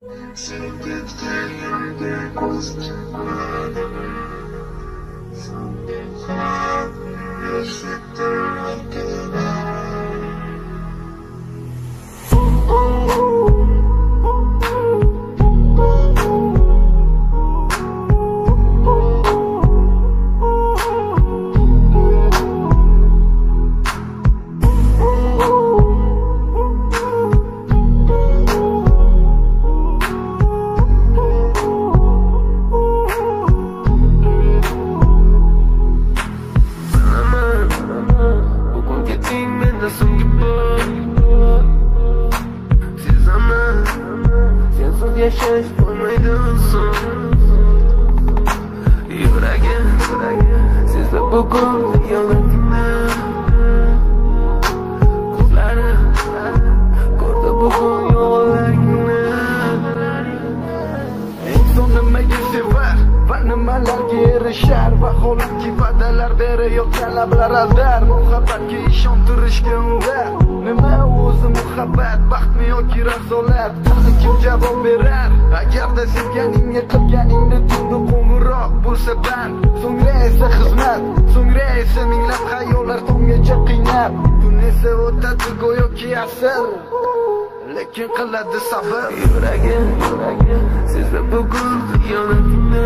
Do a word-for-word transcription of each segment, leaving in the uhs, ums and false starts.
Yaşayış bulmaydın son Yüreğim, sizle bugün yalanına Kızları, kurdu bugün yollarına En son nimaga sevar va nimalarga erishar Vaholanki va'dalar beriyor talablar aldar Muhabbatga ishontirishga undar Nima o'zi muhabbat, baxtmi yoki razolat Kim javob berar agarda sevganingga qilganingni tunda qo'ng'iroq bo'lsa band so'ngra esa xizmat so'ngra esa minglab xayollar tonggacha qiynab kun esa o'tadi go'yoki asr lekin qiladi sabr yuragim sizda bugun xiyonatni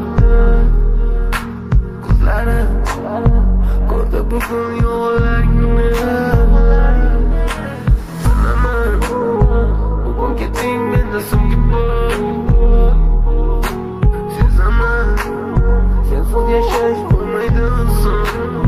ko'zlari ko'rdi bugun yo'llaringni Keting menda so'nggi bor Sezaman Sensiz yashash bo'lmaydi son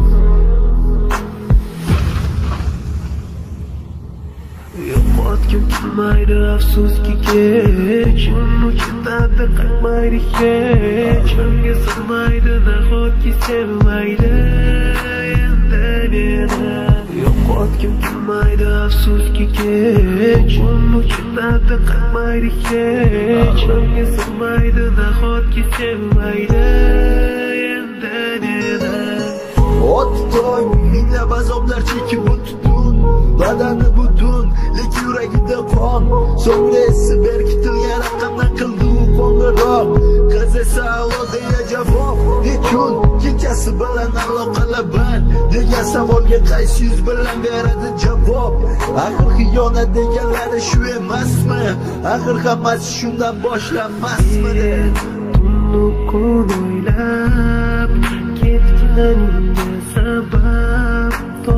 Yo'qotgim kelmaydi afsuski kech Uni ketadi qaytmaydi hech Menga sig'maydi nahotki sevmaydi Endi meni Yo'qotgim kelmaydi afsuski kech Uni ketadi qaytmaydi hech Menga sig'maydi nahotki sevmaydi Endi meni Ot tong minglab azoblar chekib o'tdun Badani butun lekin yuragida qon So'ngra esi berkitilgan raqamdan qildi u qo'ng'iroq Qiz esa alo deya javob Nechun kechasi bilan aloqalar band degan savolga qaysi yuz bilan beradi javob Axir xiyonat deganlari shu emasmi Axir hammasi shundan boshlanmasmidi Tunni kun o'ylab ketganingga sabab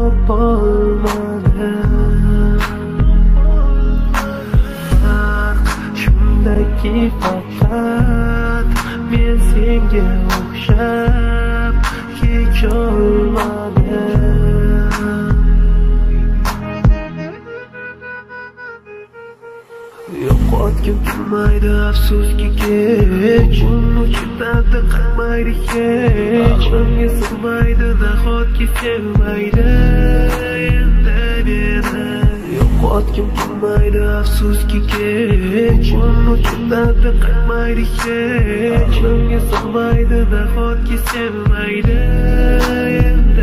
topolmadim Farq shundaki faqat men senga o'xshab kecholmadim Yo'qotgim kelmaydi afsuski kech Uni ketadi qaytmaydi hech Menga sig'maydi nahotki sevmaydi Endi meni Yo'qotgim kelmaydi afsuski kech Uni ketadi qaytmaydi hech Menga sig'maydi nahotki sevmaydi Endi